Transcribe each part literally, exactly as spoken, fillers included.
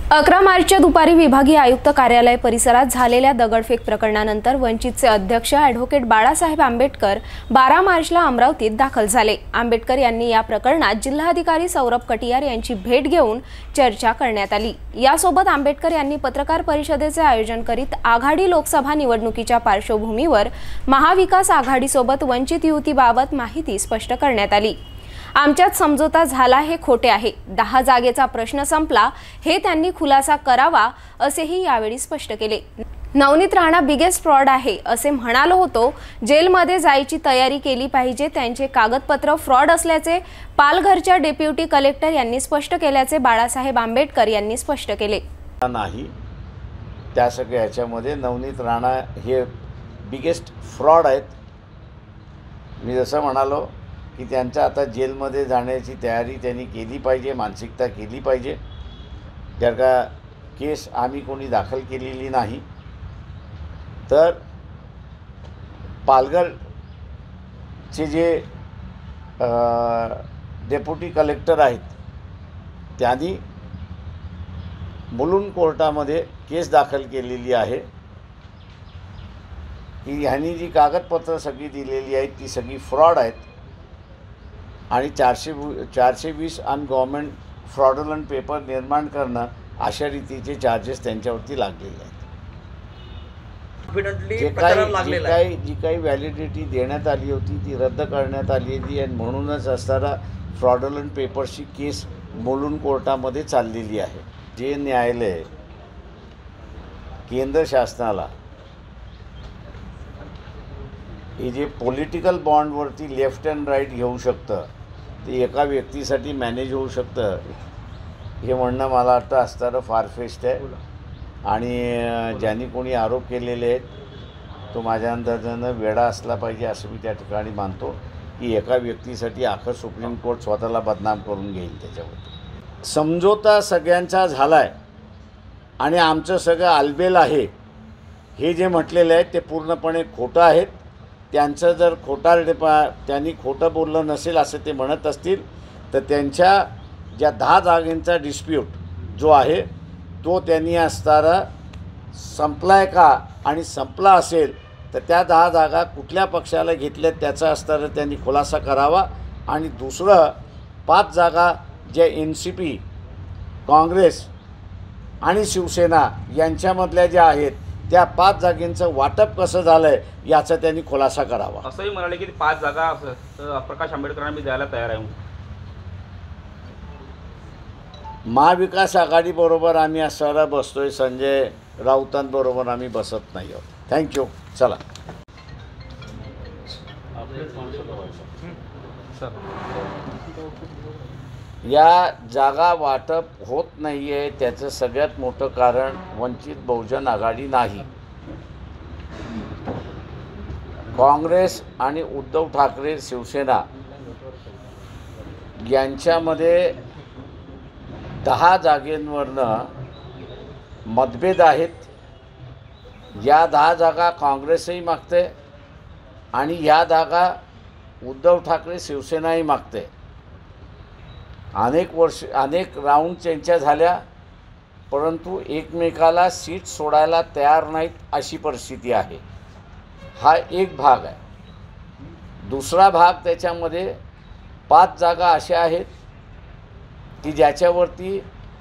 अकरा मार्चच्या दुपारी विभागीय आयुक्त कार्यालय परिसरात झालेल्या दगडफेक प्रकरणानंतर वंचितचे अध्यक्ष ॲडव्होकेट बाळासाहेब आंबेडकर बारा मार्चला अमरावतीत दाखल झाले। आंबेडकर यांनी या प्रकरणात जिल्हाधिकारी सौरभ कटियार यांची भेट घेऊन चर्चा करण्यात आली। यासोबत आंबेडकर यांनी पत्रकार परिषदेचे आयोजन करीत आघाडी लोकसभा निवडणुकीच्या पार्श्वभूमीवर महाविकास आघाडीसोबत वंचित युतीबाबत माहिती स्पष्ट करण्यात आली। आमच्यात समझोता झाला हे खोटे आहे, दहा जागेचा प्रश्न संपला हे त्यांनी खुलासा करावा असेही यावेळी स्पष्ट केले। नवनीत राणा बिगेस्ट फ्रॉड आहे असे म्हणालो होतो, जेलमध्ये जायची तयारी केली पाहिजे, त्यांचे कागदपत्र फ्रॉड असल्याचे पालघरच्या डेप्युटी कलेक्टर यांनी स्पष्ट केल्याचे बाळासाहेब आंबेडकर यांनी स्पष्ट केले। नाही त्या सगळ्या याच्यामध्ये नवनीत राणा हे बिगेस्ट फ्रॉड आहेत। मी जसं म्हणालो की त्यांचा आता जेलमध्ये जाण्याची तयारी त्यांनी केली पाहिजे, मानसिकता केली पाहिजे। जर का केस आम्ही कोणी दाखल केलेली नाही तर पालघरचे जे डेप्युटी कलेक्टर आहेत त्यांनी मुलुंड कोर्टामध्ये केस दाखल केलेली आहे की ह्यांनी जी कागदपत्र सगळी दिलेली आहेत ती सगळी फ्रॉड आहेत आणि चारशे चारशे वीस अन गव्हर्नमेंट फ्रॉडुलंट पेपर निर्माण करणं अशा रीतीचे चार्जेस त्यांच्यावरती लागलेले आहेत। जे काही जी काही जी काही व्हॅलिडिटी देण्यात आली होती ती रद्द करण्यात आलेली आहे, म्हणूनच असताना फ्रॉडुलंट पेपर्सची केस मुलुंड कोर्टामध्ये चाललेली आहे। जे न्यायालय केंद्र शासनाला हे जे पॉलिटिकल बॉन्डवरती लेफ्ट अँड राईट घेऊ शकतं ते एका व्यक्तीसाठी मॅनेज होऊ शकतं हे म्हणणं मला वाटतं असताना फारफेस्ट आहे। आणि ज्यांनी कोणी आरोप केलेले आहेत तो माझ्या अंदाजानं वेडा असला पाहिजे असं मी त्या ठिकाणी मानतो की एका व्यक्तीसाठी अख्खं सुप्रीम कोर्ट स्वतःला बदनाम करून घेईल। त्याच्यावर समझोता सगळ्यांचा झाला आहे आणि आमचं सगळं आलबेल आहे हे जे म्हटलेलं आहे ते पूर्णपणे खोटं आहेत। त्यांचं जर खोटारडे त्यांनी खोटं बोललं नसेल असं ते म्हणत असतील तर त्यांच्या ज्या दहा जागांचा डिस्प्यूट जो आहे तो त्यांनी असताना संपला आहे का आणि संपला असेल तर त्या दहा जागा कुठल्या पक्षाला घेतल्यात त्याचा असताना त्यांनी खुलासा करावा। आणि दुसरं पाच जागा ज्या एन सी पी काँग्रेस आणि शिवसेना यांच्यामधल्या ज्या आहेत त्या पाच जागांचं वाटप कसं झालं आहे याचा त्यांनी खुलासा करावा। असंही म्हणाले की पाच जागा प्रकाश आंबेडकरांना मी द्यायला तयार आहे। महाविकास आघाडीबरोबर आम्ही असताना बसतोय, संजय राऊतांबरोबर आम्ही बसत नाही आहोत। थँक्यू। चला या जागा वाटप होत नाही आहे त्याचं सगळ्यात मोठं कारण वंचित बहुजन आघाडी नाही, काँग्रेस आणि उद्धव ठाकरे शिवसेना यांच्यामध्ये दहा जागेंवरनं मतभेद आहेत। या दहा जागा काँग्रेसही मागते आणि या जागा उद्धव ठाकरे शिवसेनाही मागते। अनेक वर्ष अनेक राऊंड त्यांच्या झाल्या परंतु एकमेकाला सीट सोडायला तयार नाहीत अशी परिस्थिती आहे। हा एक भाग आहे। दुसरा भाग त्याच्यामध्ये पाच जागा अशा आहेत की ज्याच्यावरती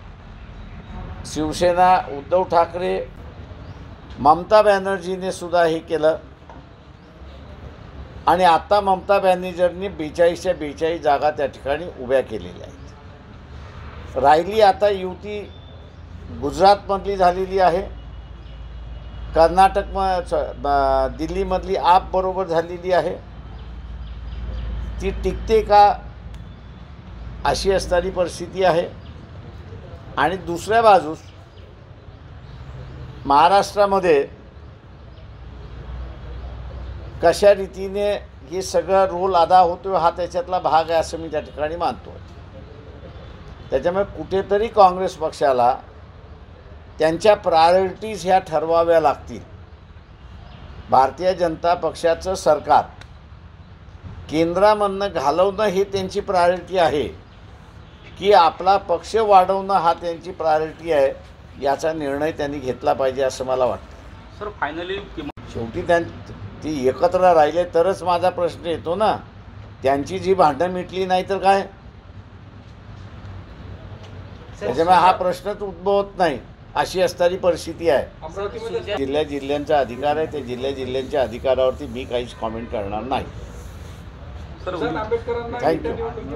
शिवसेना उद्धव ठाकरे ममता बॅनर्जीने सुद्धा हे केलं आणि आता ममता बॅनर्जींनी बेचाळीसच्या बेचाळीस जागा त्या ठिकाणी उभ्या केलेल्या आहेत। राहिली आता युती गुजरातमधली झालेली आहे, कर्नाटक दिल्लीमधली आप बरोबर झालेली आहे, ती टिकते का अशी असणारी परिस्थिती आहे। आणि दुसऱ्या बाजूस महाराष्ट्रामध्ये कशा रीतीने हे सगळं रोल अदा होतो हा त्याच्यातला भाग आहे असं मी त्या ठिकाणी मानतो। त्याच्यामुळे कुठेतरी काँग्रेस पक्षाला त्यांच्या प्रायोरिटीज ह्या ठरवाव्या लागतील। भारतीय जनता पक्षाचं सरकार केंद्रामधनं घालवणं हे त्यांची प्रायोरिटी आहे की आपला पक्ष वाढवणं हा त्यांची प्रायोरिटी आहे याचा निर्णय त्यांनी घेतला पाहिजे असं मला वाटतं. सर फायनली शेवटी त्यां ती एकत्र राहिले तरच माझा प्रश्न येतो ना. त्यांची जी भांडणं मिटली नाही तर काय, त्याच्यामुळे हा प्रश्नच उद्भवत नाही अशी असणारी परिस्थिती आहे. जिल्ह्या जिल्ह्यांचा अधिकार आहे, त्या जिल्ह्या जिल्ह्यांच्या अधिकारावरती मी काहीच कॉमेंट करणार नाही. थँक्यू.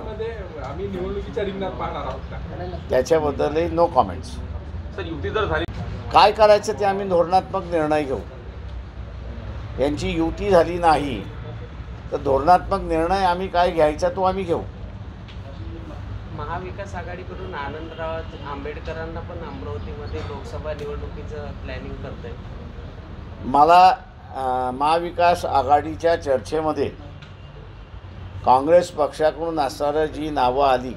त्याच्याबद्दलही नो कॉमेंट्स. सर युती जर झाली काय करायचं ते आम्ही धोरणात्मक निर्णय घेऊ. यांची युती झाली नाही तर धोरणात्मक निर्णय आम्ही काय घ्यायचा तो आम्ही घेऊ. महाविकास आघाडीकडून आनंदराव आंबेडकरांना पण अमरावतीमध्ये लोकसभा निवडणुकीचं प्लॅनिंग करत आहे. मला अ, महाविकास आघाडीच्या चर्चेमध्ये काँग्रेस पक्षाकडून असणारं जी नावं आली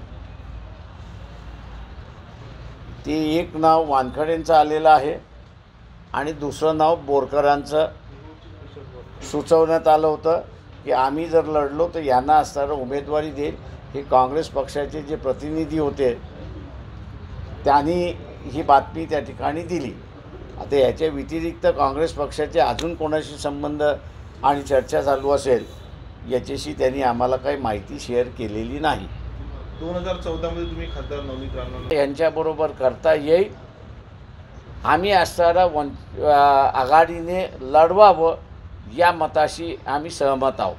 ते एक नाव वानखडेंचं आलेलं आहे आणि दुसरं नाव बोरकरांचं सुचवण्यात आलं होतं की आम्ही जर लढलो तर यांना असणारं उमेदवारी देईल. हे काँग्रेस पक्षाचे जे प्रतिनिधी होते त्यांनी ही बातमी त्या ठिकाणी दिली. आता याच्या व्यतिरिक्त काँग्रेस पक्षाचे अजून कोणाशी संबंध आणि चर्चा चालू असेल याच्याशी त्यांनी आम्हाला काही माहिती शेअर केलेली नाही. दोन हजार चौदामध्ये तुम्ही खासदार नवनीत राणा यांच्याबरोबर करता येईल. आम्ही असणारा वन आघाडीने लढवावं या मताशी आम्ही सहमत आहोत.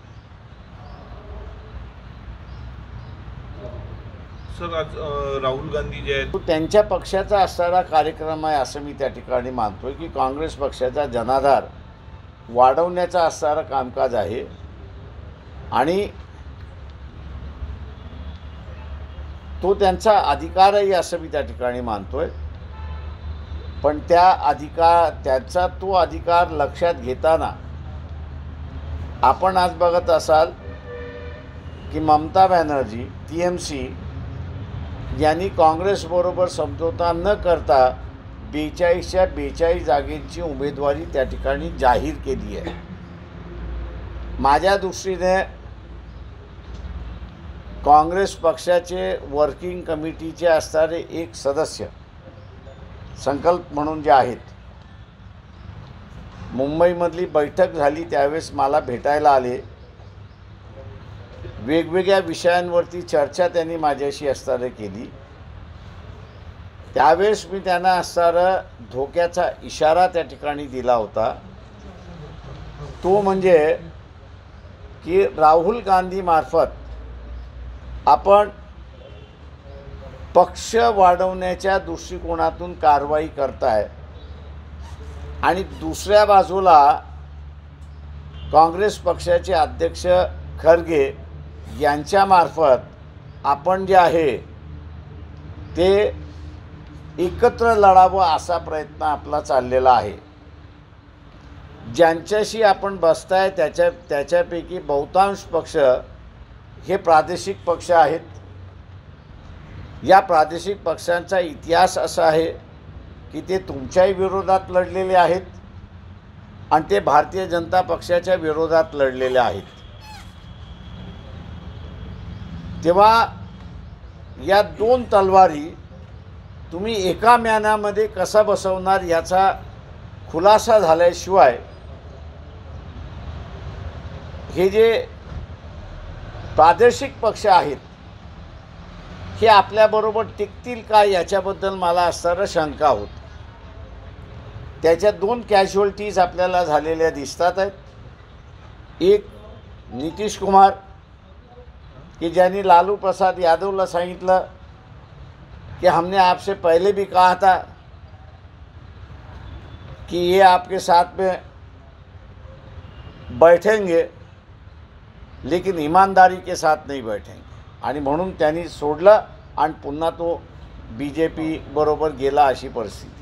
सर आज अ, राहुल गांधी जे आहेत तो त्यांच्या पक्षाचा असणारा कार्यक्रम आहे असं मी त्या ठिकाणी मानतोय की काँग्रेस पक्षाचा जनाधार वाढवण्याचा असणारं कामकाज आहे आणि तो त्यांचा अधिकारही असं मी त्या ठिकाणी मानतोय. पण त्या अधिकार त्याचा तो अधिकार लक्षात घेताना आपण आज बघत असाल की Mamata Banerjee T M C यांनी काँग्रेसबरोबर समझोता न करता बेचाळीसच्या बेचाळीस जागेची उमेदवारी त्या ठिकाणी जाहीर केली आहे. माझ्या दृष्टीने काँग्रेस पक्षाचे वर्किंग कमिटीचे असणारे एक सदस्य संकल्प म्हणून जे आहेत, मुंबईमधली बैठक झाली त्यावेळेस मला भेटायला आले. वेगवेगळ्या विषयांवरती चर्चा त्यांनी माझ्याशी असणारे केली. त्यावेळेस मी त्यांना असणारा धोक्याचा इशारा त्या ठिकाणी दिला होता. तो म्हणजे की राहुल गांधीमार्फत आपण पक्ष वाढवण्याच्या दृष्टिकोनातून कारवाई करताय आणि दुसऱ्या बाजूला काँग्रेस पक्षाचे अध्यक्ष खरगे यांच्यामार्फत आपण जे आहे ते एकत्र लढावं असा प्रयत्न आपला चाललेला आहे. ज्यांच्याशी आपण बसताय त्याच्या त्याच्यापैकी बहुतांश पक्ष हे प्रादेशिक पक्ष आहेत. या प्रादेशिक पक्षांचा इतिहास असा आहे की ते तुमच्याही विरोधात लढलेले आहेत आणि ते भारतीय जनता पक्षाच्या विरोधात लढलेले आहेत. तेव्हा या दोन तलवारी तुम्ही एका म्यानामध्ये कसा बसवणार याचा खुलासा झाल्याशिवाय हे जे प्रादेशिक पक्ष आहेत हे आपल्याबरोबर टिकतील का याच्याबद्दल मला असणारं शंका होत. त्याच्या दोन कॅज्युअल्टीज आपल्याला झालेल्या दिसतात आहेत. एक नितीश कुमार कि ज्यांनी लालू प्रसाद यादवला सांगितलं कि हमने आपसे पहले भी कहा था कि ये आपके साथ में बैठेंगे लेकिन ईमानदारी के साथ नहीं बैठेंगे आणि म्हणून त्यांनी सोडलं आणि पुन्हा तो बी जे पी बरोबर गेला अशी परिस्थिती.